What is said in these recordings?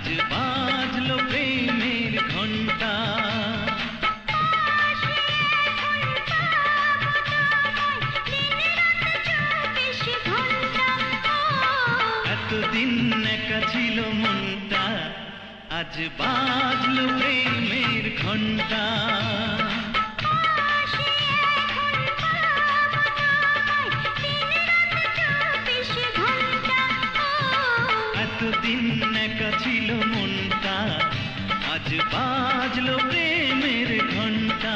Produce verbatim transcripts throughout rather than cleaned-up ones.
বাজলো প্রেমের ঘন্টা। এতদিন একা ছিল মনটা, আজ বাজলো প্রেমের ঘন্টা। এতদিন একা ছিল মনটা, আজ বাজলো প্রেমের ঘন্টা।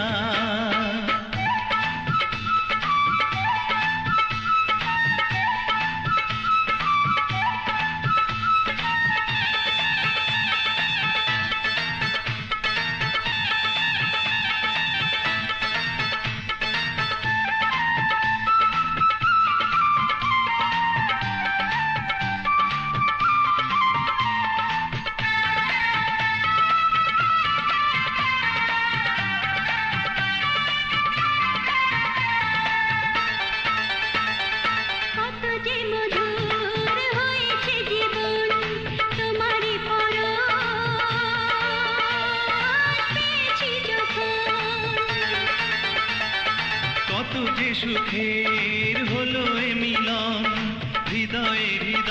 কত যে সুখের হলো এ মিলন, হৃদয়ে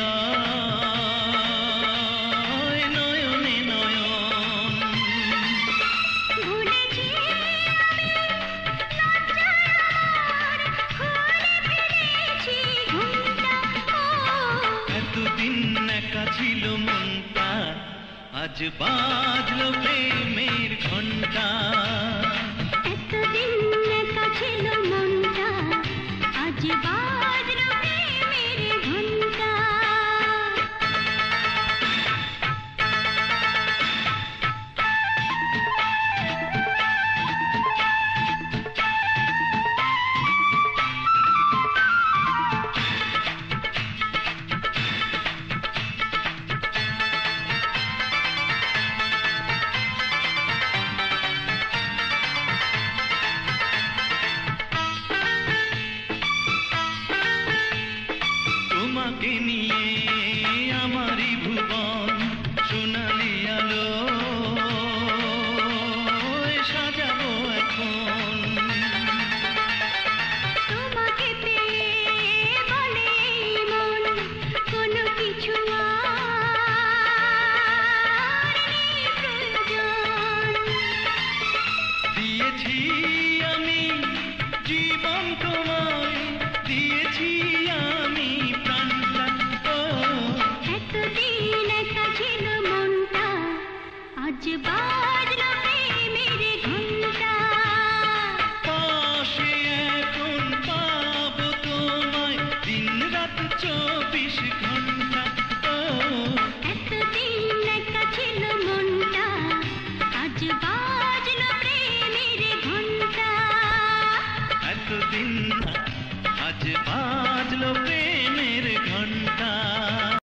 হৃদয়, নয়নে নয়ন। এতদিন একা ছিল মনটা, আজ বাজলো প্রেমের ঘন্টা। এতদিন একা ছিল মনটা, আজ